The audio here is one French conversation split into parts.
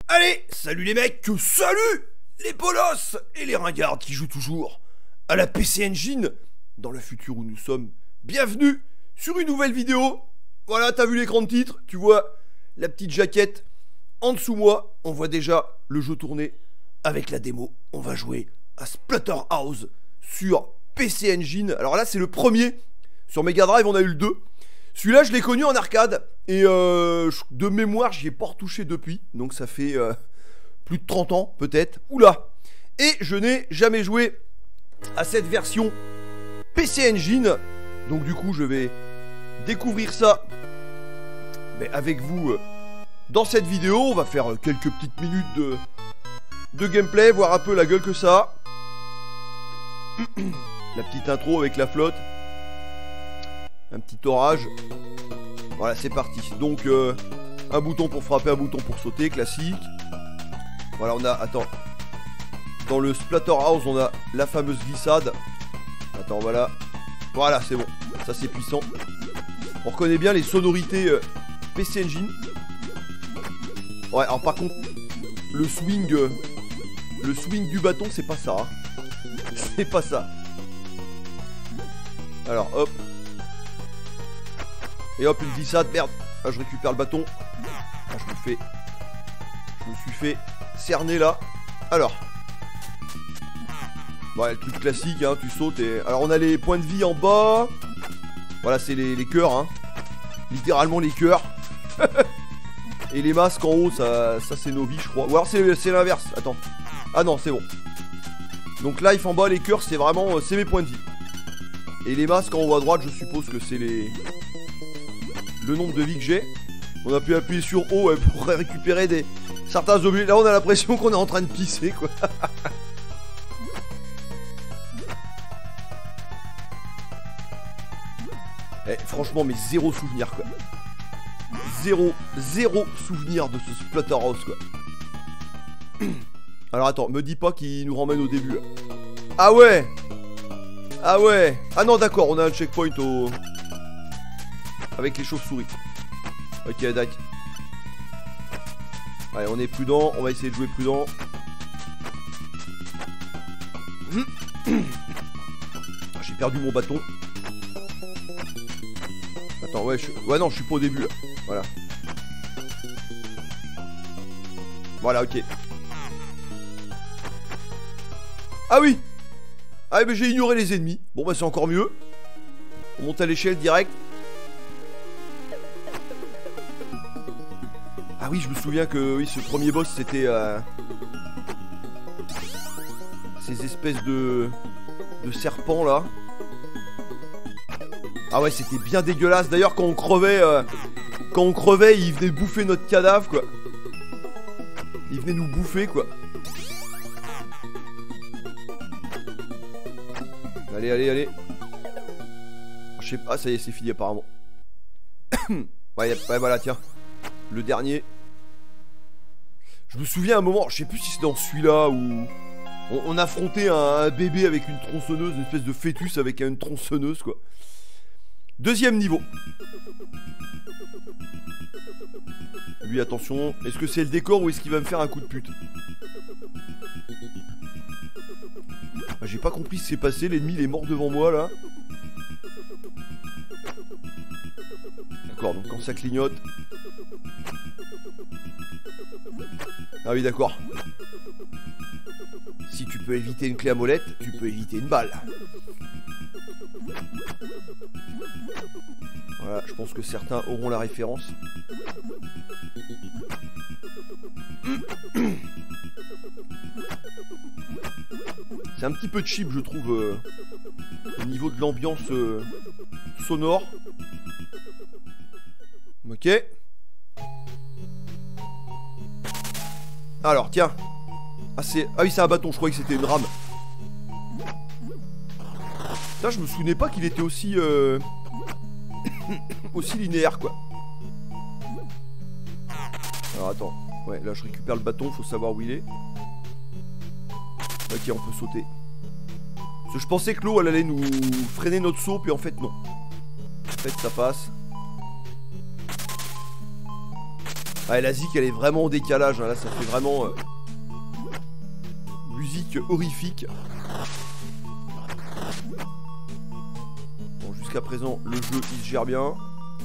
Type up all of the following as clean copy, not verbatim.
Allez, salut les mecs, salut les bolosses et les ringards qui jouent toujours à la PC Engine dans le futur où nous sommes. Bienvenue sur une nouvelle vidéo. Voilà, t'as vu l'écran de titre, tu vois la petite jaquette. En dessous moi, on voit déjà le jeu tourner avec la démo. On va jouer à Splatterhouse sur PC Engine. Alors là, c'est le premier. Sur Mega Drive, on a eu le 2. Celui-là, je l'ai connu en arcade. Et de mémoire, j'y ai pas retouché depuis. Donc ça fait plus de 30 ans, peut-être. Oula. Et je n'ai jamais joué à cette version PC Engine. Donc du coup, je vais découvrir ça avec vous dans cette vidéo. On va faire quelques petites minutes de gameplay, voir un peu la gueule que ça a. La petite intro avec la flotte. Un petit orage. Voilà, c'est parti. Donc, un bouton pour frapper, un bouton pour sauter, classique. Voilà, on a... Attends. Dans le Splatterhouse, on a la fameuse glissade. Attends, voilà. Voilà, c'est bon. Ça, c'est puissant. On reconnaît bien les sonorités PC Engine. Ouais, alors par contre, le swing du bâton, c'est pas ça. Hein. C'est pas ça. Alors, hop. Et hop, une glissade, merde. Ah, je récupère le bâton. Ah, je me suis fait cerner là. Alors. Ouais, le truc classique, hein, tu sautes et... Alors, on a les points de vie en bas. Voilà, c'est les cœurs, hein. Littéralement les cœurs. Et les masques en haut, ça c'est nos vies, je crois. Ou alors c'est l'inverse, attends. Ah non, c'est bon. Donc life en bas, les cœurs, c'est vraiment... c'est mes points de vie. Et les masques en haut à droite, je suppose que c'est le nombre de vies que j'ai. On a pu appuyer sur O pour récupérer certains objets. Là, on a l'impression qu'on est en train de pisser, quoi. Franchement, mais zéro souvenir, quoi. Zéro souvenir de ce Splatterhouse, quoi. Alors, attends, me dis pas qu'il nous ramène au début, là. Ah ouais! Ah ouais! Ah non, d'accord, on a un checkpoint au... avec les chauves-souris. Ok, d'accord. Allez, on est prudent, on va essayer de jouer prudent. J'ai perdu mon bâton. Attends, ouais, ouais, non, je suis pas au début, là. Voilà. Voilà, ok. Ah oui! Ah, mais j'ai ignoré les ennemis. Bon, bah, c'est encore mieux. On monte à l'échelle direct. Ah oui, je me souviens que oui, ce premier boss, c'était... ces espèces de serpents, là. Ah ouais, c'était bien dégueulasse. D'ailleurs, quand on crevait, il venait bouffer notre cadavre, quoi. Il venait nous bouffer, quoi. Allez, allez, allez. Je sais pas, ça y est, c'est fini apparemment. Ouais, voilà, tiens. Le dernier. Je me souviens à un moment, je sais plus si c'est dans celui-là où on affrontait un bébé avec une tronçonneuse, une espèce de fœtus avec une tronçonneuse, quoi. Deuxième niveau. Lui, attention. Est-ce que c'est le décor ou est-ce qu'il va me faire un coup de pute? Ah, j'ai pas compris ce qui s'est passé. L'ennemi, il est mort devant moi, là. D'accord, donc quand ça clignote... Ah oui, d'accord. Si tu peux éviter une clé à molette, tu peux éviter une balle. Voilà, je pense que certains auront la référence. C'est un petit peu cheap, je trouve, au niveau de l'ambiance sonore. Ok. Alors, tiens. Ah, oui, c'est un bâton, je croyais que c'était une rame. Putain, je me souvenais pas qu'il était aussi... aussi linéaire, quoi. Alors, attends. Ouais, là, je récupère le bâton, faut savoir où il est. Ok, on peut sauter. Parce que je pensais que l'eau, elle allait nous freiner notre saut, puis en fait, non. En fait, ça passe. Ouais, la zik elle est vraiment en décalage, hein. Là ça fait vraiment musique horrifique. Bon, jusqu'à présent le jeu il se gère bien.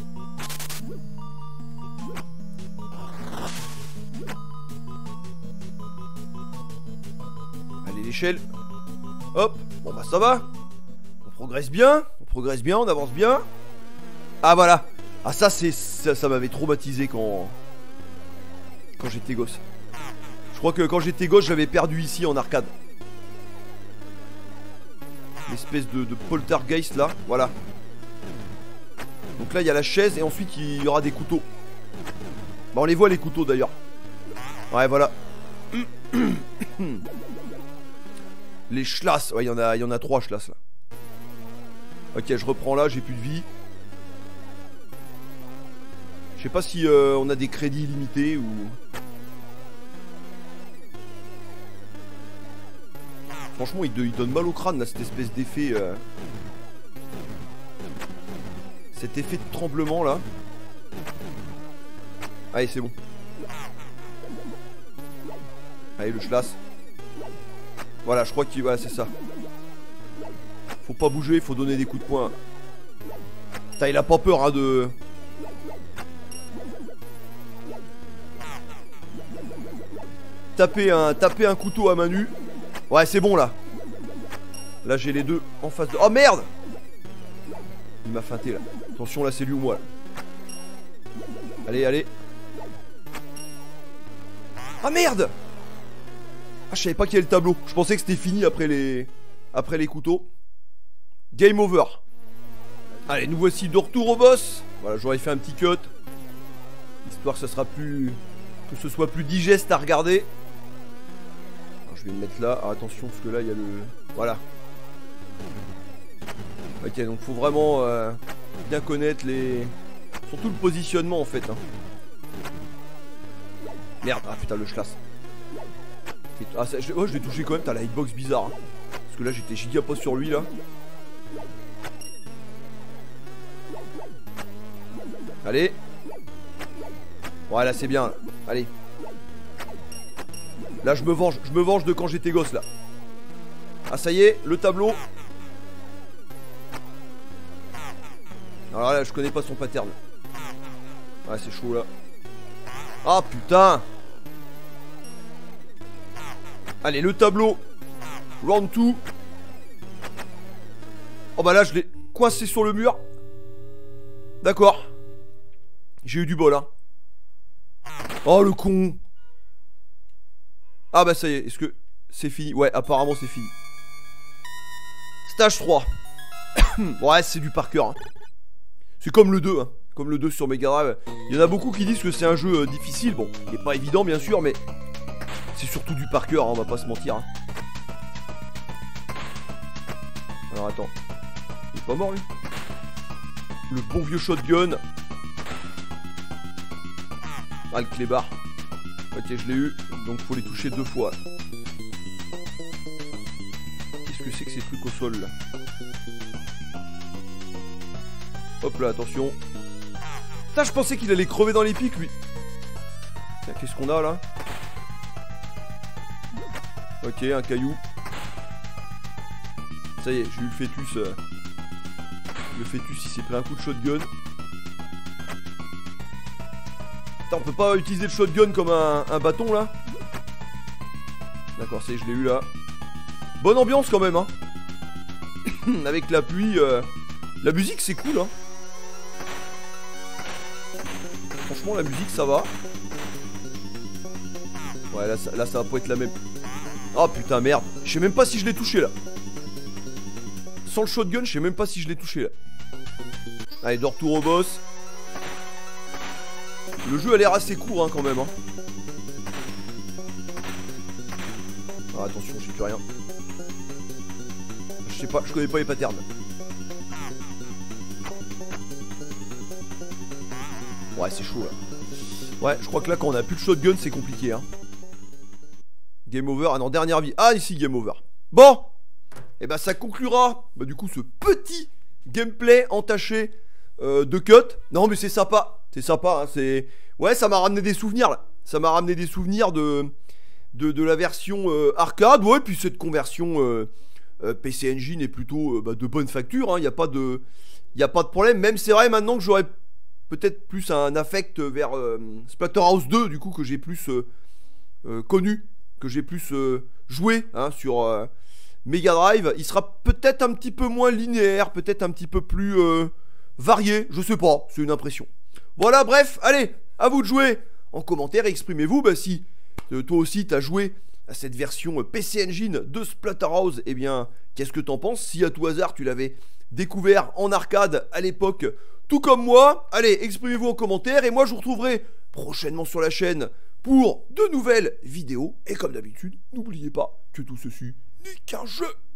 Allez, l'échelle. Hop, bon bah ça va. On progresse bien, on avance bien. Ah voilà. Ah ça c'est ça m'avait traumatisé quand j'étais gosse. Je crois que quand j'étais gosse j'avais perdu ici en arcade. L'espèce de poltergeist là, voilà. Donc là il y a la chaise et ensuite il y aura des couteaux. Bah on les voit les couteaux d'ailleurs. Ouais voilà. Les schlasses, ouais il y en a 3 schlasses là. Ok je reprends là, j'ai plus de vie. Je sais pas si on a des crédits illimités ou... Franchement il donne mal au crâne là, cette espèce d'effet cet effet de tremblement là. Allez c'est bon. Allez le schlass. Voilà je crois qu'il... Voilà c'est ça. Faut pas bouger, faut donner des coups de poing. Putain il a pas peur hein de... Taper un couteau à main nue. Ouais c'est bon là. Là j'ai les deux en face de... Oh merde. Il m'a feinté là. Attention là c'est lui ou moi là. Allez allez. Ah merde. Ah je savais pas qu'il y avait le tableau. Je pensais que c'était fini après les couteaux. Game over. Allez nous voici de retour au boss. Voilà j'aurais fait un petit cut. Histoire que ça sera plus... Que ce soit plus digeste à regarder. Je vais me mettre là, alors attention parce que là il y a le... Voilà. Ok donc faut vraiment bien connaître les... Surtout le positionnement en fait hein. Merde, ah putain le schlass. Ah, oh, je l'ai touché quand même, t'as la hitbox bizarre hein. Parce que là j'étais giga pas sur lui là. Allez. Voilà c'est bien là. Allez. Là je me venge de quand j'étais gosse là. Ah ça y est, le tableau. Alors là je connais pas son pattern. Ouais c'est chaud là. Ah putain. Allez le tableau. Round 2. Oh bah là je l'ai coincé sur le mur. D'accord. J'ai eu du bol hein. Oh le con. Ah bah ça y est, est-ce que c'est fini? Ouais, apparemment c'est fini. Stage 3. Ouais, c'est du par cœur hein. C'est comme le 2 hein. Comme le 2 sur Mega Drive. Il y en a beaucoup qui disent que c'est un jeu difficile. Bon, il est pas évident bien sûr, mais c'est surtout du par cœur hein, on va pas se mentir hein. Alors attends. Il est pas mort lui? Le bon vieux shotgun. Ah le clébard. Ok je l'ai eu. Donc faut les toucher 2 fois. Qu'est-ce que c'est que ces trucs au sol là? Hop là attention. Putain je pensais qu'il allait crever dans les pics lui. Tiens qu'est-ce qu'on a là? Ok un caillou. Ça y est j'ai eu le fœtus. Le fœtus il s'est pris un coup de shotgun. Putain on peut pas utiliser le shotgun comme un bâton là. D'accord, c'est je l'ai eu là. Bonne ambiance quand même hein. Avec la pluie la musique c'est cool hein. Franchement la musique ça va. Ouais là ça va pas être la même. Oh putain merde. Je sais même pas si je l'ai touché là. Sans le shotgun je sais même pas si je l'ai touché là. Allez de retour au boss. Le jeu a l'air assez court hein quand même hein. Ah, attention, j'ai plus rien. Je sais pas, je connais pas les patterns. Ouais, c'est chaud là. Ouais, je crois que là, quand on a plus de shotgun, c'est compliqué hein. Game over, ah non, dernière vie. Ah, ici, game over. Bon, et bah ça conclura du coup ce petit gameplay entaché de cut. Non mais c'est sympa hein, c'est... Ouais, ça m'a ramené des souvenirs là. Ça m'a ramené des souvenirs de la version arcade. Ouais, puis cette conversion PC Engine est plutôt de bonne facture. Il n'y a pas de. Y a pas de problème. Même c'est vrai maintenant que j'aurais peut-être plus un affect vers Splatterhouse 2, du coup, que j'ai plus connu, que j'ai plus joué sur Mega Drive. Il sera peut-être un petit peu moins linéaire, peut-être un petit peu plus varié, je sais pas, c'est une impression. Voilà, bref, allez, à vous de jouer en commentaire, exprimez-vous, si toi aussi t'as joué à cette version PC Engine de Splatterhouse, eh bien, qu'est-ce que t'en penses? Si à tout hasard tu l'avais découvert en arcade à l'époque, tout comme moi, allez, exprimez-vous en commentaire, et moi je vous retrouverai prochainement sur la chaîne pour de nouvelles vidéos, et comme d'habitude, n'oubliez pas que tout ceci n'est qu'un jeu.